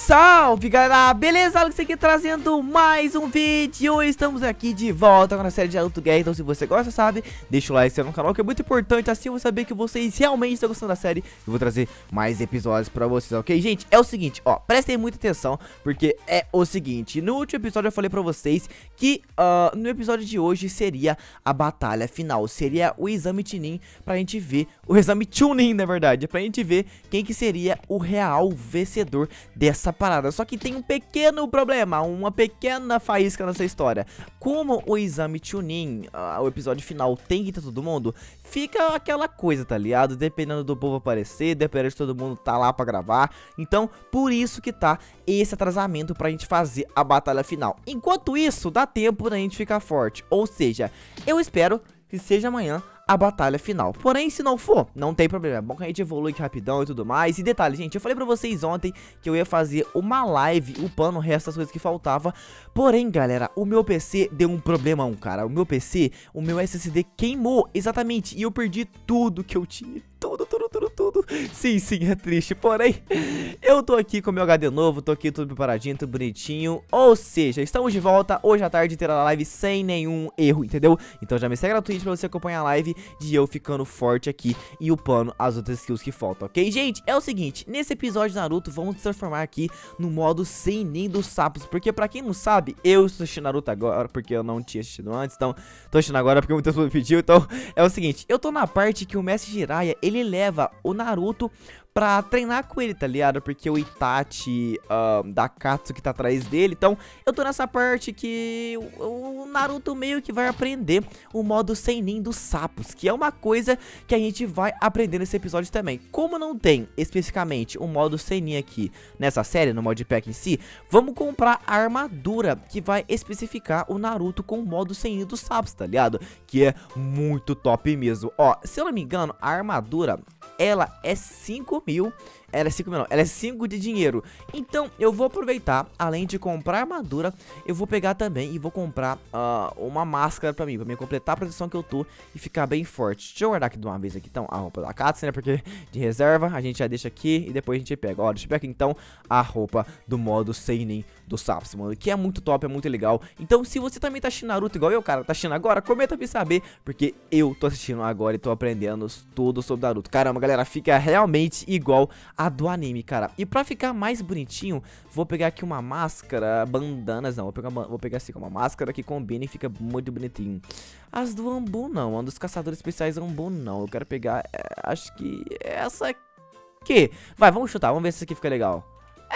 Salve galera, beleza? Alex aqui trazendo mais um vídeo. Estamos aqui de volta com a série de Naruto Guerra. Então se você gosta, sabe, deixa o like no canal, que é muito importante. Assim eu vou saber que vocês realmente estão gostando da série. Eu vou trazer mais episódios pra vocês, ok? Gente, é o seguinte, ó, prestem muita atenção, porque é o seguinte: no último episódio eu falei pra vocês que no episódio de hoje seria a batalha final, seria o exame Chunin, pra gente ver, o exame Chunin na verdade, pra gente ver quem que seria o real vencedor dessa parada. Só que tem um pequeno problema, uma pequena faísca nessa história. Como o exame Chunin, o episódio final tem que ter todo mundo, fica aquela coisa, tá ligado? Dependendo do povo aparecer, dependendo de todo mundo tá lá pra gravar. Então, por isso que tá esse atrasamento pra gente fazer a batalha final. Enquanto isso, dá tempo da gente ficar forte. Ou seja, eu espero que seja amanhã a batalha final. Porém, se não for, não tem problema. É bom que a gente evolui rapidão e tudo mais. E detalhe, gente, eu falei pra vocês ontem que eu ia fazer uma live upando o resto das coisas que faltava. Porém, galera, o meu PC deu um problemão, cara. O meu PC, o meu SSD queimou, exatamente. E eu perdi tudo que eu tinha. Tudo. Sim, é triste. Porém, eu tô aqui com o meu HD novo, tô aqui tudo preparadinho, tudo bonitinho. Ou seja, estamos de volta. Hoje à tarde terá a live sem nenhum erro, entendeu? Então já me segue na Twitch pra você acompanhar a live de eu ficando forte aqui e upando as outras skills que faltam, ok? Gente, é o seguinte, nesse episódio de Naruto, vamos transformar aqui no modo Seinin dos sapos. Porque pra quem não sabe, eu estou assistindo Naruto agora, porque eu não tinha assistido antes. Então, tô assistindo agora porque muitas pessoas me pediu. Então, é o seguinte, eu tô na parte que o Mestre Jiraiya, ele leva o Naruto pra treinar com ele, tá ligado? Porque o Itachi da Katsuki tá atrás dele. Então, eu tô nessa parte que o Naruto meio que vai aprender o modo Seinin dos sapos, que é uma coisa que a gente vai aprender nesse episódio também. Como não tem especificamente o modo Seinin aqui nessa série, no modpack em si, vamos comprar a armadura que vai especificar o Naruto com o modo Seinin dos sapos, tá ligado? Que é muito top mesmo. Ó, se eu não me engano, a armadura, ela é 5 mil. Ela é 5 mil não, ela é 5 de dinheiro. Então eu vou aproveitar, além de comprar armadura, eu vou pegar também e vou comprar uma máscara pra mim completar a proteção que eu tô e ficar bem forte. Deixa eu guardar aqui de uma vez aqui então a roupa da Katsuki, né? Porque de reserva a gente já deixa aqui e depois a gente pega. Ó, deixa eu pegar aqui então a roupa do modo Seinin do Sapos, mano, que é muito top, é muito legal. Então se você também tá assistindo Naruto igual eu, cara, tá assistindo agora, comenta pra me saber, porque eu tô assistindo agora e tô aprendendo tudo sobre Naruto. Caramba, galera, fica realmente igual a do anime, cara. E pra ficar mais bonitinho, vou pegar aqui uma máscara, bandanas não, vou pegar assim, uma máscara que combina e fica muito bonitinho. As do Ambu não, a dos caçadores especiais Ambu não, eu quero pegar, acho que essa aqui. Vai, vamos chutar, vamos ver se essa aqui fica legal.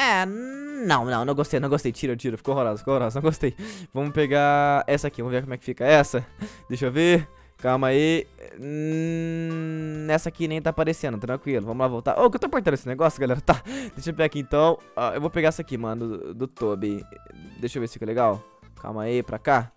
Não gostei, tira, ficou horroroso, não gostei. Vamos pegar essa aqui, vamos ver como é que fica essa. Deixa eu ver. Calma aí. Nessa aqui nem tá aparecendo, tranquilo. Vamos lá voltar. Oh, que eu tô apertando esse negócio, galera. Tá, deixa eu pegar aqui então. Eu vou pegar essa aqui, mano, do Tobi. Deixa eu ver se fica legal. Calma aí, pra cá.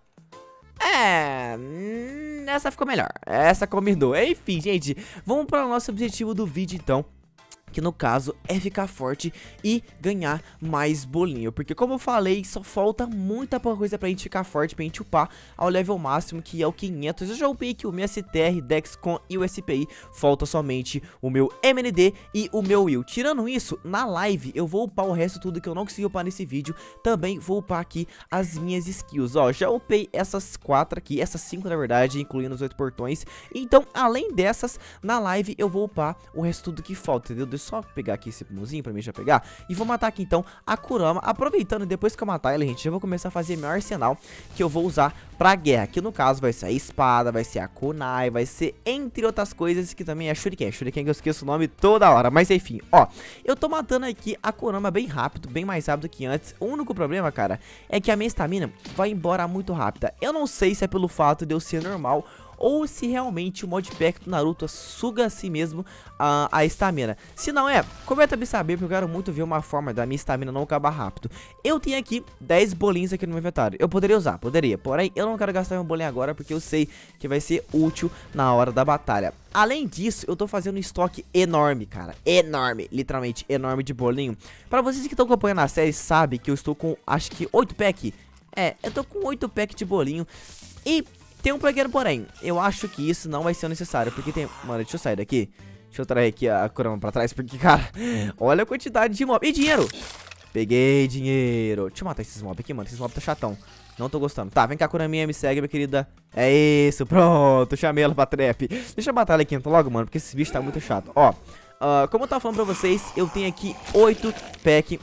Essa ficou melhor. Essa combinou. Enfim, gente, vamos para o nosso objetivo do vídeo então, que no caso é ficar forte e ganhar mais bolinho. Porque como eu falei, só falta muita coisa pra gente ficar forte, pra gente upar ao level máximo, que é o 500. Eu já upei aqui o meu STR, Dexcon e o SPI. Falta somente o meu MND e o meu Will. Tirando isso, na live eu vou upar o resto tudo que eu não consegui upar nesse vídeo. Também vou upar aqui as minhas skills. Ó, já upei essas 4 aqui, essas 5 na verdade, incluindo os 8 portões. Então, além dessas, na live eu vou upar o resto tudo que falta, entendeu? Deixa eu só pegar aqui esse pulmãozinho pra mim já pegar. E vou matar aqui então a Kurama. Aproveitando, depois que eu matar ela, gente, já vou começar a fazer meu arsenal que eu vou usar pra guerra. Que no caso vai ser a espada, vai ser a kunai, vai ser entre outras coisas, que também é shuriken. Shuriken que eu esqueço o nome toda hora. Mas enfim, ó, eu tô matando aqui a Kurama bem rápido, bem mais rápido que antes. O único problema, cara, é que a minha estamina vai embora muito rápida. Eu não sei se é pelo fato de eu ser normal ou se realmente o modpack do Naruto suga assim mesmo a estamina. Se não é, comenta pra saber, porque eu quero muito ver uma forma da minha estamina não acabar rápido. Eu tenho aqui 10 bolinhos aqui no meu inventário. Eu poderia usar, poderia, porém eu não quero gastar meu bolinho agora, porque eu sei que vai ser útil na hora da batalha. Além disso, eu tô fazendo um estoque enorme, cara, enorme, literalmente enorme de bolinho. Pra vocês que estão acompanhando a série, sabem que eu estou com, acho que 8 pack. Eu tô com 8 pack de bolinho. E tem um pequeno porém, eu acho que isso não vai ser necessário, porque tem... Mano, deixa eu sair daqui. Deixa eu trazer aqui a Kurama pra trás, porque, cara, olha a quantidade de mob. E dinheiro! Peguei dinheiro. Deixa eu matar esses mobs aqui, mano. Esses mobs tá chatão. Não tô gostando. Tá, vem cá, Kuraminha, me segue, minha querida. É isso, pronto. Chamei ela pra trap. Deixa eu matar ela aqui então logo, mano, porque esse bicho tá muito chato. Ó, como eu tava falando pra vocês, eu tenho aqui 8 packs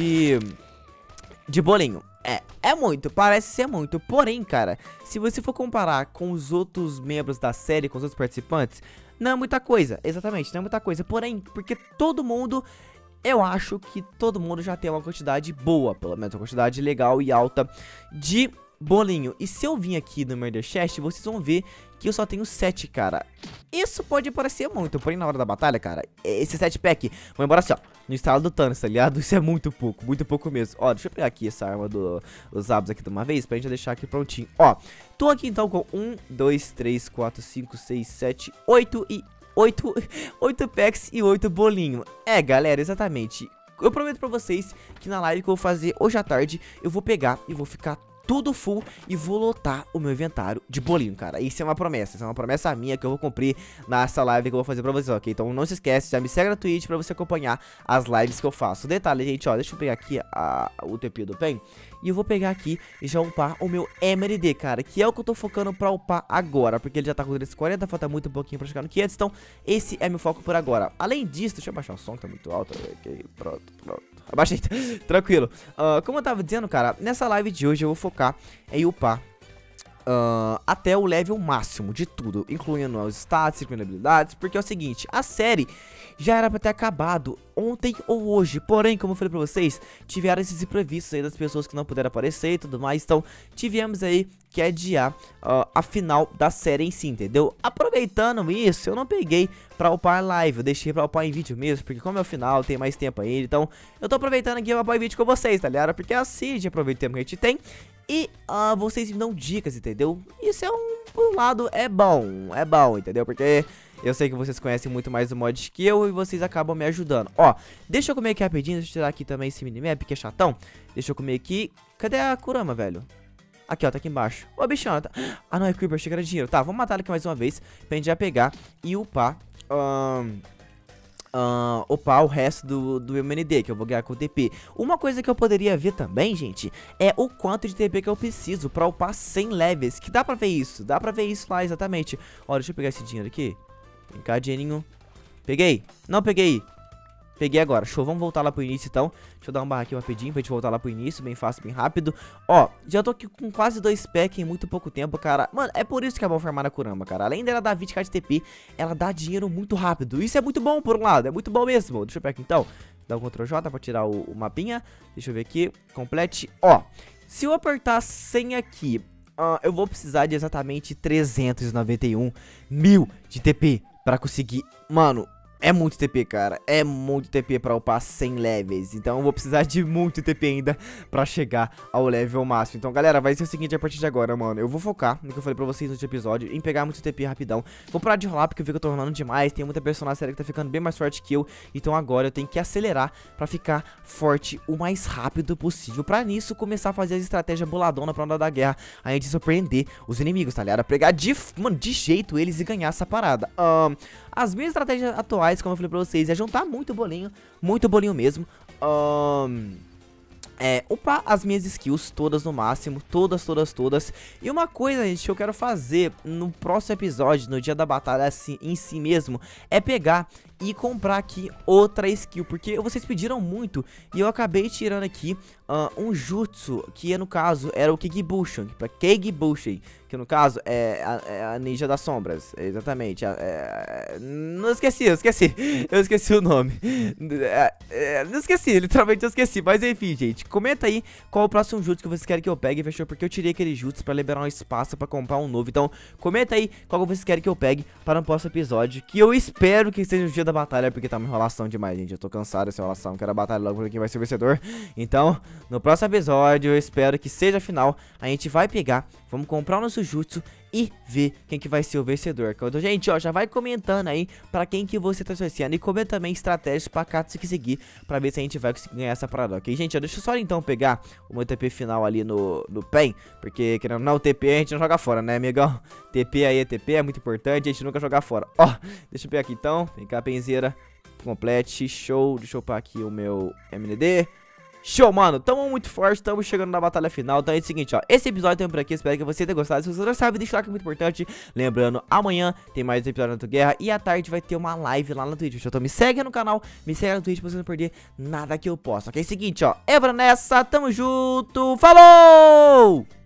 de bolinho. É muito, parece ser muito. Porém, cara, se você for comparar com os outros membros da série, com os outros participantes, não é muita coisa. Exatamente, não é muita coisa. Porém, porque todo mundo... Eu acho que todo mundo já tem uma quantidade boa, pelo menos uma quantidade legal e alta de bolinho. E se eu vim aqui no Murder Chest, vocês vão ver que eu só tenho 7, cara. Isso pode parecer muito, porém na hora da batalha, cara, esse 7 pack, vou embora assim, ó, no estalo do Thanos, tá ligado? Isso é muito pouco mesmo. Ó, deixa eu pegar aqui essa arma dos abos aqui de uma vez, pra gente deixar aqui prontinho. Ó, tô aqui então com 1, 2, 3, 4, 5, 6, 7, 8 e 8 packs e 8 bolinho. É, galera, exatamente. Eu prometo pra vocês que na live que eu vou fazer hoje à tarde, eu vou pegar e vou ficar tudo full e vou lotar o meu inventário de bolinho, cara. Isso é uma promessa minha que eu vou cumprir nessa live que eu vou fazer pra vocês, ok? Então não se esquece, já me segue na Twitch pra você acompanhar as lives que eu faço. Detalhe, gente, ó, deixa eu pegar aqui o TP do PEN. E eu vou pegar aqui e já upar o meu MRD, cara, que é o que eu tô focando pra upar agora, porque ele já tá com 240, falta muito pouquinho pra chegar no 500, então esse é meu foco por agora. Além disso, deixa eu baixar o som, que tá muito alto, ok, pronto. Abaixei, tranquilo. Como eu tava dizendo, cara, nessa live de hoje eu vou focar em upar até o level máximo de tudo, incluindo os stats, incluindo habilidades, porque é o seguinte, a série já era pra ter acabado ontem ou hoje, porém, como eu falei pra vocês, tiveram esses imprevistos aí das pessoas que não puderam aparecer e tudo mais, então tivemos aí que adiar a final da série em si, entendeu? Aproveitando isso, eu não peguei pra upar live, eu deixei pra upar em vídeo mesmo, porque como é o final, tem mais tempo ainda, então eu tô aproveitando aqui pra upar em vídeo com vocês, tá ligado? Porque assim a gente aproveita o tempo que a gente tem e vocês me dão dicas, entendeu? Isso é por um lado, é bom, entendeu? Porque eu sei que vocês conhecem muito mais o mod que eu e vocês acabam me ajudando. Ó, deixa eu comer aqui rapidinho, deixa eu tirar aqui também esse minimap que é chatão. Deixa eu comer aqui. Cadê a Kurama, velho? Aqui, ó, tá aqui embaixo. Ô, bichão, tá... Ah, não, é Creeper, achei que era dinheiro. Tá, vamos matar ele aqui mais uma vez pra gente já pegar e upar upar o resto do MND, que eu vou ganhar com o TP. Uma coisa que eu poderia ver também, gente, é o quanto de TP que eu preciso pra upar 100 levels, que dá pra ver isso lá exatamente. Ó, deixa eu pegar esse dinheiro aqui. Vem cá, dinheirinho. Peguei, não peguei. Peguei agora, show, vamos voltar lá pro início então. Deixa eu dar uma barra aqui rapidinho pra gente voltar lá pro início, bem fácil, bem rápido. Ó, já tô aqui com quase 2 packs em muito pouco tempo, cara. Mano, é por isso que é bom farmar na Kurama, cara. Além dela dar 20k de TP, ela dá dinheiro muito rápido. Isso é muito bom por um lado, é muito bom mesmo. Deixa eu pegar aqui então, dá um Ctrl J pra tirar o mapinha. Deixa eu ver aqui, complete. Ó, se eu apertar 100 aqui, eu vou precisar de exatamente 391 mil de TP pra conseguir, mano... É muito TP, cara, é muito TP pra upar 100 levels, então eu vou precisar de muito TP ainda pra chegar ao level máximo. Então, galera, vai ser o seguinte a partir de agora, mano, eu vou focar no que eu falei pra vocês no último episódio, em pegar muito TP rapidão. Vou parar de rolar porque eu vi que eu tô rolando demais, tem muita personagem séria que tá ficando bem mais forte que eu, então agora eu tenho que acelerar pra ficar forte o mais rápido possível. Pra nisso, começar a fazer as estratégias boladona pra hora da guerra, a gente surpreender os inimigos, tá ligado? Pegar de jeito eles e ganhar essa parada. As minhas estratégias atuais, como eu falei pra vocês, é juntar muito bolinho mesmo. Upar as minhas skills todas no máximo, todas. E uma coisa, gente, que eu quero fazer no próximo episódio, no dia da batalha assim, em si mesmo, é pegar e comprar aqui outra skill, porque vocês pediram muito e eu acabei tirando aqui um jutsu, que no caso era o Kigebushin, que no caso é a ninja das sombras, exatamente. Não esqueci, eu esqueci o nome. Não esqueci, literalmente eu esqueci, mas enfim, gente, comenta aí qual o próximo jutsu que vocês querem que eu pegue, fechou? Porque eu tirei aquele jutsu pra liberar um espaço pra comprar um novo, então comenta aí qual que vocês querem que eu pegue para o próximo episódio, que eu espero que seja o dia da batalha, porque tá uma enrolação demais, gente. Eu tô cansado dessa enrolação, quero a batalha logo pra quem vai ser o vencedor. Então, no próximo episódio, eu espero que seja a final. A gente vai pegar, vamos comprar o nosso jutsu e ver quem que vai ser o vencedor. Então, gente, ó, já vai comentando aí pra quem que você tá torcendo. E comenta também estratégias pra Katsu que seguir, pra ver se a gente vai conseguir ganhar essa parada, ok? Gente, ó, deixa eu só então pegar o meu TP final ali no PEN, porque querendo ou não, o TP a gente não joga fora, né, amigão? TP aí é TP, é muito importante, a gente nunca joga fora. Ó, deixa eu pegar aqui então, vem cá, penzeira, complete, show. Deixa eu upar aqui o meu MND. Show, mano, tamo muito forte, tamo chegando na batalha final. Então é o seguinte, ó, esse episódio tem por aqui, espero que você tenha gostado. Se você não sabe, deixa o like, é muito importante. Lembrando, amanhã tem mais episódio do Guerra e à tarde vai ter uma live lá no Twitch. Então me segue no canal, me segue no Twitch pra você não perder nada que eu posto. Ok, é o seguinte, ó, Evra nessa, tamo junto, falou!